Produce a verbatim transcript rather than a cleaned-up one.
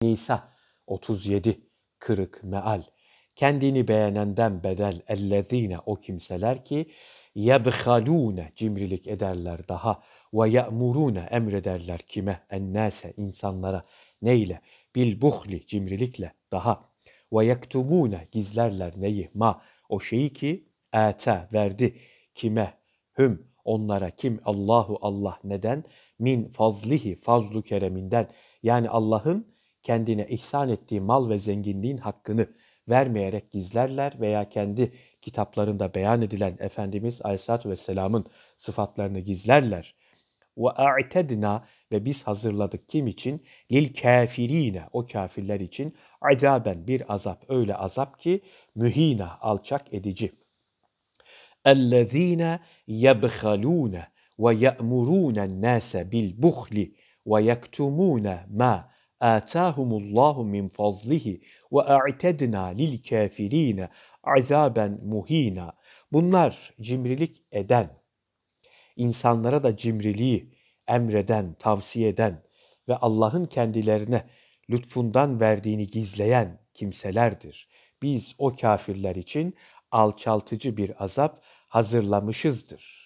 Nisa otuz yedi kırık meal. Kendini beğenenden bedel ellezine o kimseler ki yebhalune cimrilik ederler daha ve ye'murune emrederler kime ennase insanlara neyle bil buhli cimrilikle daha ve yektumune gizlerler neyi ma o şeyi ki ate verdi kime hüm onlara kim Allahu Allah neden min fazlihi fazlu kereminden yani Allah'ın kendine ihsan ettiği mal ve zenginliğin hakkını vermeyerek gizlerler veya kendi kitaplarında beyan edilen Efendimiz Aleyhisselatü Vesselam'ın sıfatlarını gizlerler. وَاَعْتَدْنَا ve biz hazırladık kim için? Lil kafirine o kafirler için azaben bir azap öyle azap ki mühina alçak edici. اَلَّذ۪ينَ يَبْخَلُونَ وَيَأْمُرُونَ النَّاسَ بِالْبُخْلِ وَيَكْتُمُونَ مَا آتَاهُمُ اللّٰهُ مِنْ فَضْلِهِ وَاَعْتَدْنَا لِلْكَافِر۪ينَ عَذَابًا مُه۪ينًا. Bunlar cimrilik eden, insanlara da cimriliği emreden, tavsiye eden ve Allah'ın kendilerine lütfundan verdiğini gizleyen kimselerdir. Biz o kafirler için alçaltıcı bir azap hazırlamışızdır.